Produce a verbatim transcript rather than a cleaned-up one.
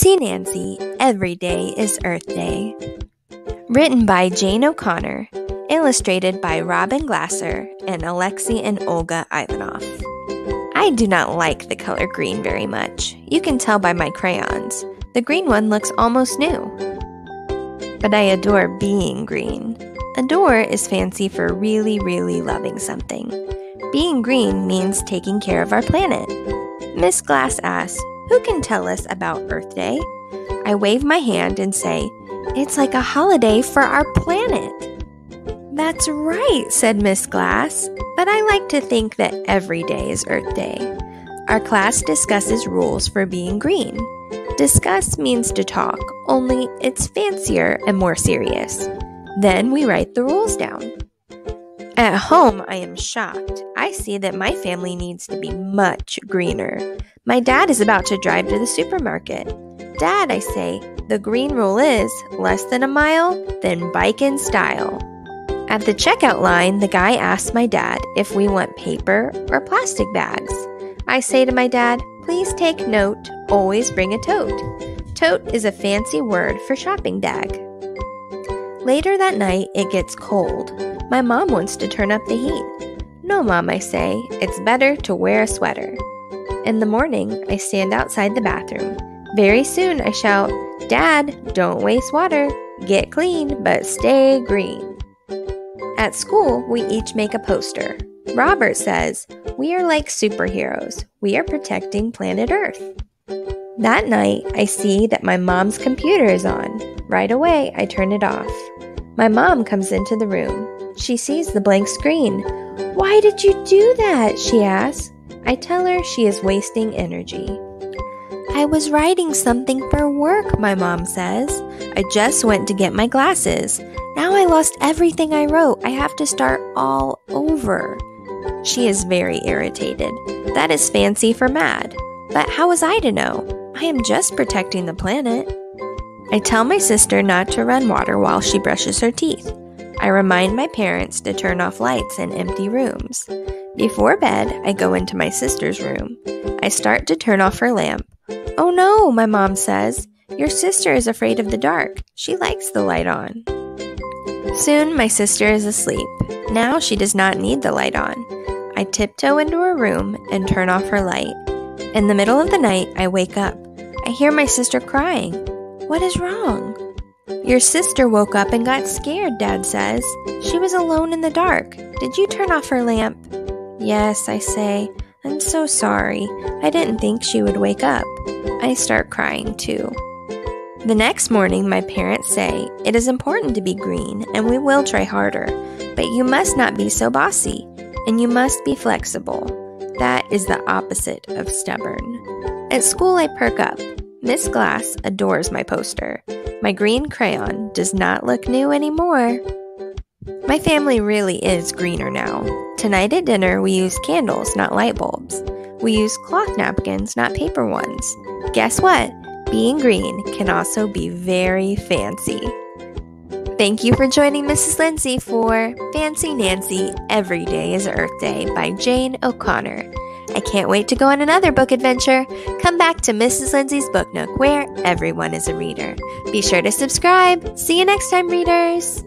Fancy Nancy, Every Day is Earth Day. Written by Jane O'Connor, illustrated by Robin Glasser and Alexei and Olga Ivanov. I do not like the color green very much. You can tell by my crayons. The green one looks almost new. But I adore being green. Adore is fancy for really, really loving something. Being green means taking care of our planet. Miss Glass asks, "Who can tell us about Earth Day?" I wave my hand and say, "It's like a holiday for our planet." "That's right," said Miss Glass, "but I like to think that every day is Earth Day." Our class discusses rules for being green. Discuss means to talk, only it's fancier and more serious. Then we write the rules down. At home, I am shocked. I see that my family needs to be much greener. My dad is about to drive to the supermarket. "Dad," I say, "the green rule is less than a mile, then bike in style." At the checkout line, the guy asks my dad if we want paper or plastic bags. I say to my dad, "Please take note, always bring a tote." Tote is a fancy word for shopping bag. Later that night, it gets cold. My mom wants to turn up the heat. "No, Mom," I say, "it's better to wear a sweater." In the morning, I stand outside the bathroom. Very soon, I shout, "Dad, don't waste water. Get clean, but stay green." At school, we each make a poster. Robert says, "We are like superheroes. We are protecting planet Earth." That night, I see that my mom's computer is on. Right away, I turn it off. My mom comes into the room. She sees the blank screen. "Why did you do that?" she asks. I tell her she is wasting energy. "I was writing something for work," my mom says. "I just went to get my glasses. Now I lost everything I wrote. I have to start all over." She is very irritated. That is fancy for mad. But how was I to know? I am just protecting the planet. I tell my sister not to run water while she brushes her teeth. I remind my parents to turn off lights in empty rooms. Before bed, I go into my sister's room. I start to turn off her lamp. "Oh no," my mom says. "Your sister is afraid of the dark. She likes the light on." Soon, my sister is asleep. Now she does not need the light on. I tiptoe into her room and turn off her light. In the middle of the night, I wake up. I hear my sister crying. "What is wrong?" "Your sister woke up and got scared," Dad says. "She was alone in the dark. Did you turn off her lamp?" "Yes," I say. "I'm so sorry. I didn't think she would wake up." I start crying too. The next morning, my parents say, "It is important to be green, and we will try harder. But you must not be so bossy, and you must be flexible." That is the opposite of stubborn. At school, I perk up. Miss Glass adores my poster. My green crayon does not look new anymore. My family really is greener now. Tonight at dinner, we use candles, not light bulbs. We use cloth napkins, not paper ones. Guess what? Being green can also be very fancy. Thank you for joining Missus Lindsay for Fancy Nancy, Every Day is Earth Day by Jane O'Connor. I can't wait to go on another book adventure. Come back to Missus Lindsay's Book Nook, where everyone is a reader. Be sure to subscribe. See you next time, readers.